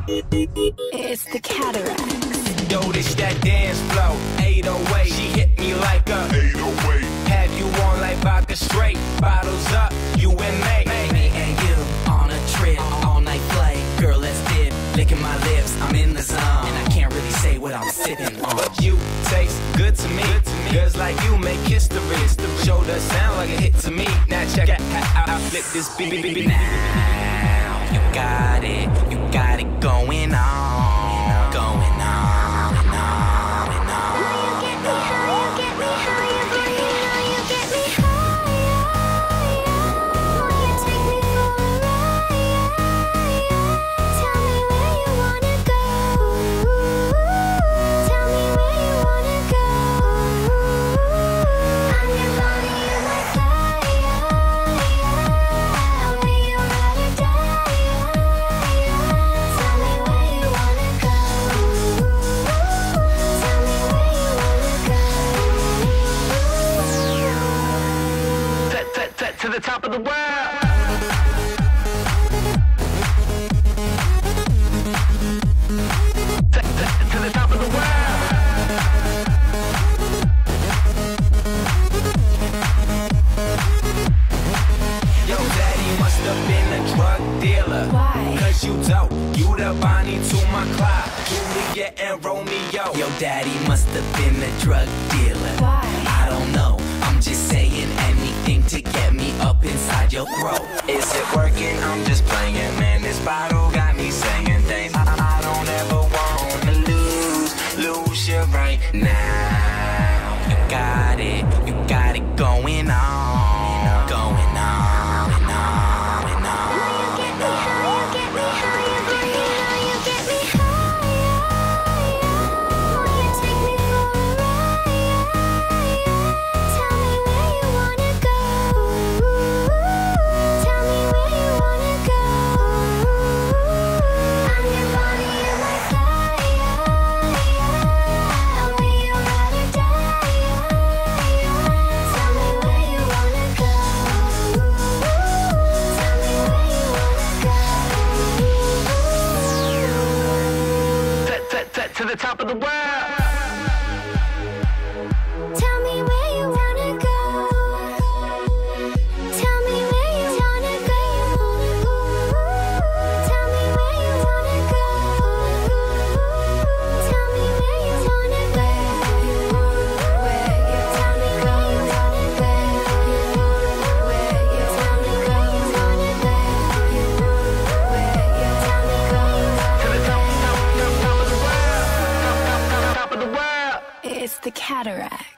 It's the Cataracts. Yo, this that dance flow, 808. She hit me like a 808. Have you on like vodka straight, bottles up, you and me and you on a trip, all night flight. Girl, let's dip, licking my lips, I'm in the zone, and I can't really say what I'm sipping on. But you taste good to me. Girls like you make history. Shoulder sound like a hit to me. Now check out how I flip this beat. Now you got it going on, going on. To the top of the world. To the top of the world. Yo, daddy must have been a drug dealer. Why? Cause you dope, you the Bonnie to my Clyde, Juliet and Romeo. Yo, daddy must have been a drug dealer. Why? I don't know, I'm just saying anything to get me up inside your throat. Is it working? I'm just playing, man. This bottle got me saying things I don't ever wanna lose you right now. You got it going on, going on, and on, and on, and on. To the top of the world. Tell me where you wanna go. Tell me where you wanna go. Tell me where you wanna go. Tell me where you wanna go. Tell me where you wanna go. Tell me where you wanna go. Tell me where you To the top of the world. Top of the world. It's the Cataracts.